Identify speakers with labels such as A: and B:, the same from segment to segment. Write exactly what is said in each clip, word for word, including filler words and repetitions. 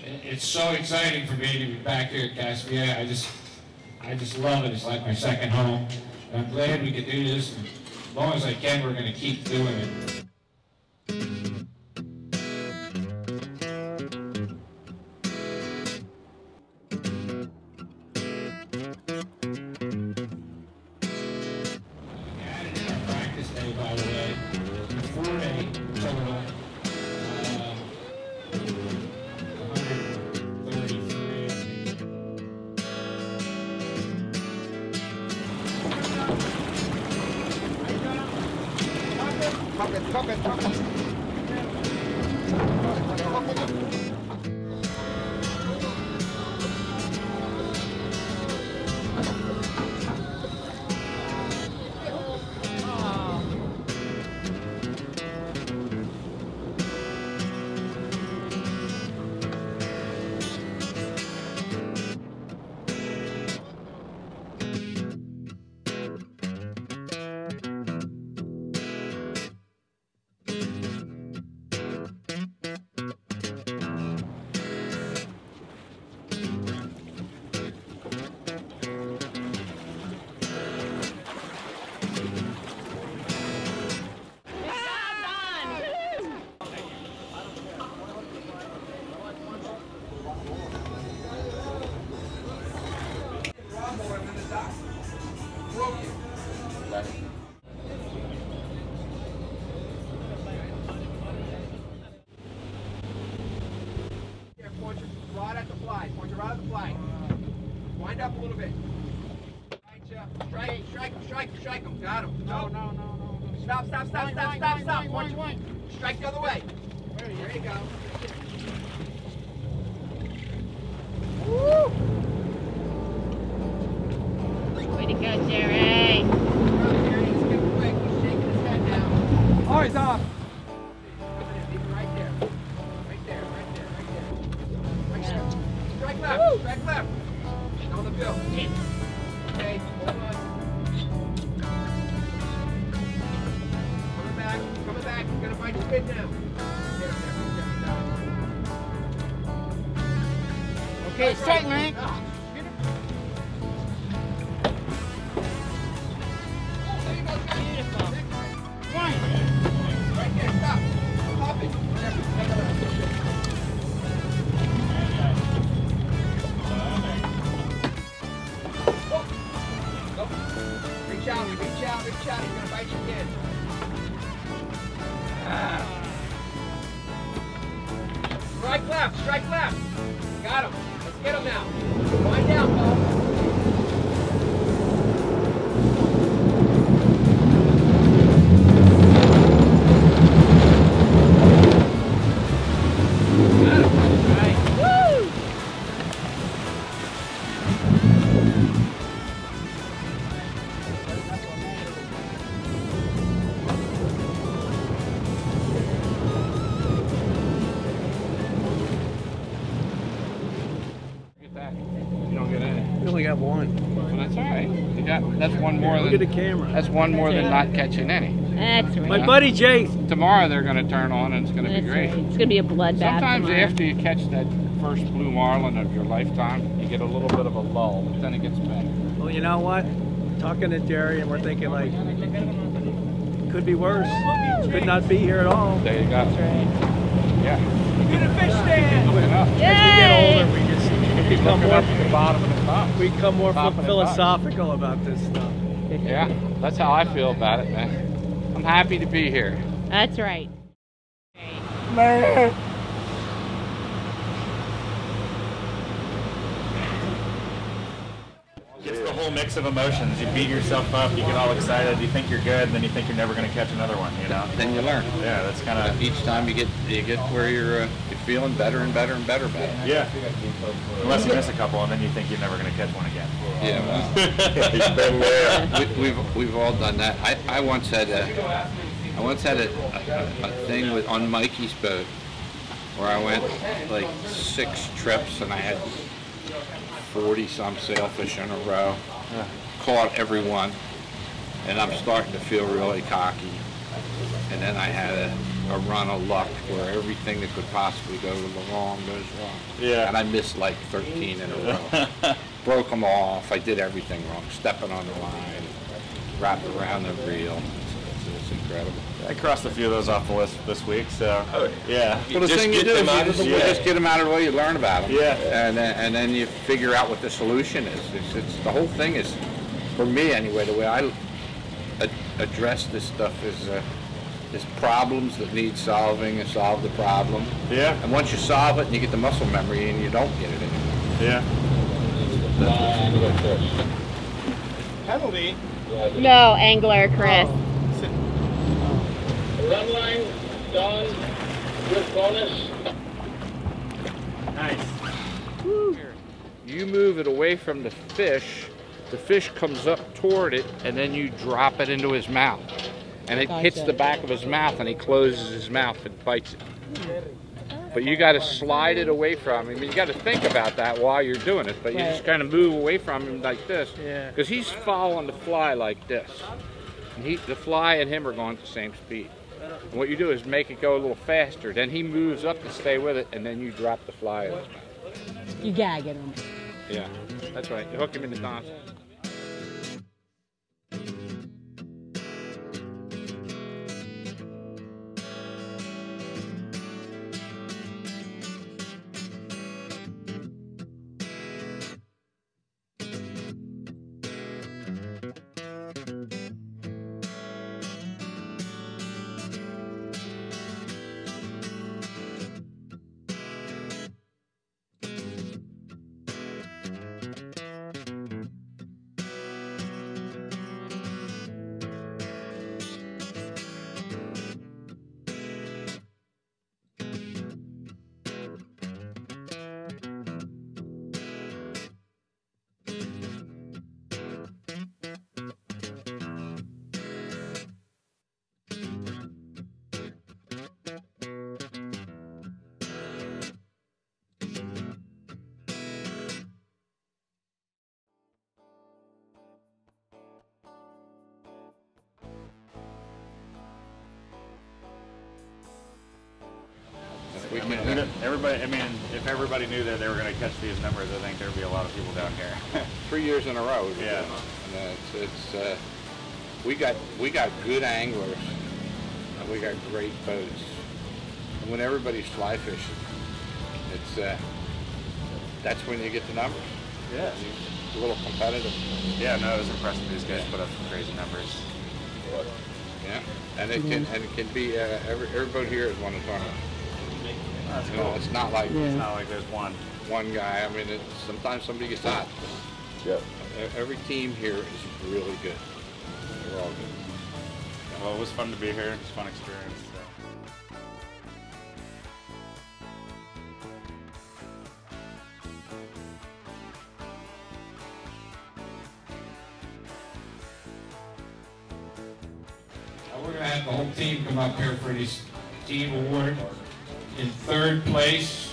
A: it's so exciting for me to be back here at Caspia. I just, I just love it. It's like my second home. And I'm glad we could do this. And as long as I can, we're going to keep doing it. By the way, four A total, uh, one thirty-three. Tuck it, tuck it, tuck it. Rod at the fly. Point your rod at the fly. Wind up a little bit. Strike, strike, strike, strike him. Got him. No, no, no, no. Stop, stop, stop, stop, stop, stop. Point your, strike the other way. There you go. Woo!
B: Way to go, Jerry.
C: Oh, he's off.
B: Right there.
C: Right there, right there, right there.
B: Right there.
C: Strike left, strike left. On the bill. Okay, hold on. Coming back, coming back. You're gonna bite the spin now.
B: Okay, strike, man. Beautiful.
C: Right there, stop. Pop it. Reach out, reach out, reach out. He's gonna bite you again. Ah. Strike left, strike left. Got him. Let's get him now. Wind down, Paul.
D: You only got one.
A: Well, that's all right. You got that's one more
D: Look
A: than
D: at the camera.
A: That's one more than not catching any.
B: That's right.
D: My buddy Jay.
A: Tomorrow they're going to turn on and it's going to be
B: That's
A: great.
B: right. It's going to be a bloodbath.
A: Sometimes
B: tomorrow.
A: after you catch that first blue marlin of your lifetime, you get a little bit of a lull, but then it gets better.
D: Well, you know what? Talking to Jerry, and we're thinking like, could be worse. Could not be here at all.
A: There you go.
B: That's right.
A: Yeah.
D: Get a fish stand.
A: Looking up.
D: As we get older, we just become
A: Looking
D: more.
A: up at the bottom of the top.
D: We become more
A: Top of the
D: philosophical about this stuff.
A: Yeah, that's how I feel about it, man. I'm happy to be here.
B: That's right.
A: Man.
E: It's the whole mix of emotions. You beat yourself up, you get all excited, you think you're good, and then you think you're never going to catch another one, you know?
F: Then you learn.
E: Yeah, that's kind of...
F: Each time you get you get where you're, uh, you're feeling better and better and better better.
E: Yeah. Unless you miss a couple, and then you think you're never going to catch one again.
F: Yeah, well,
E: He's been there.
F: we, we've we've all done that. I, I once had a I once had a, a, a thing with on Mikey's boat where I went like six trips and I had forty some sailfish in a row. Caught every one, and I'm starting to feel really cocky. And then I had a a run of luck where everything that could possibly go wrong goes wrong.
E: Yeah.
F: And I missed like thirteen in a row. Broke them off. I did everything wrong. Stepping on the line, wrapped around the reel. It's, it's, it's incredible.
E: I crossed a few of those off the list this week, so
C: Oh,
E: yeah.
F: Well, the
C: Just
F: thing you
C: get
F: do is
C: them
F: you
C: out of
F: just,
C: the
F: you
C: way.
F: just get them out of the way. You learn about them.
E: Yeah.
F: And then, and then you figure out what the solution is. It's, it's the whole thing is, for me anyway, the way I ad address this stuff is. Uh, There's problems that need solving and solve the problem.
E: Yeah.
F: And once you solve it and you get the muscle memory and you don't get it anymore.
E: Yeah.
A: Penalty.
B: No, angler, Chris.
G: Run line done with bonus.
E: Nice.
F: You move it away from the fish, the fish comes up toward it, and then you drop it into his mouth. And it hits
B: Gotcha.
F: the back of his mouth and he closes his mouth and bites it. But you got to slide it away from him. You got to think about that while you're doing it, but you
B: Right.
F: just kind of move away from him like this.
D: Yeah.
F: Because he's following the fly like this. And he, the fly and him are going at the same speed. And what you do is make it go a little faster. Then he moves up to stay with it, and then you drop the fly in his mouth.
B: You gag at him.
F: Yeah, that's right. You hook him in the knot. We
E: I mean,
F: can, uh,
E: everybody. I mean, if everybody knew that they were going to catch these numbers, I think there'd be a lot of people down here.
F: three years in a row. we've
E: Yeah.
F: done it. And, uh, it's, it's uh, we got we got good anglers, and we got great boats. And when everybody's fly fishing, it's uh, that's when you get the numbers.
E: Yeah.
F: It's a little competitive.
E: Yeah. No, it was impressive. These guys put up some crazy numbers.
F: Yeah. And it can and it can be uh, every every boat here is won a tournament.
E: That's
F: You know,
E: cool.
F: it's not like
E: It's not like there's one.
F: one guy. I mean, it, sometimes somebody gets hot.
C: Yep.
F: Every team here is really good. They're all good.
E: Well, it was fun to be here. It was a fun experience. So.
H: Now we're going to have the whole team come up here for this team award. In third place,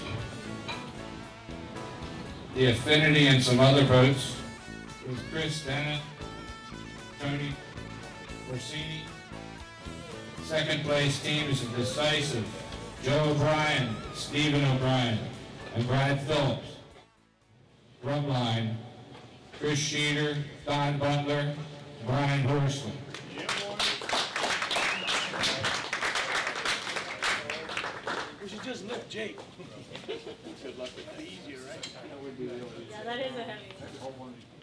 H: the Affinity and some other boats, was Chris Dennett, Tony Orsini. Second place team is the Decisive, Joe O'Brien, Stephen O'Brien, and Brad Phillips. Drum line, Chris Sheeter, Don Butler, Brian Horsley.
D: We should just lift Jake.
B: Yeah, that is a heavy one.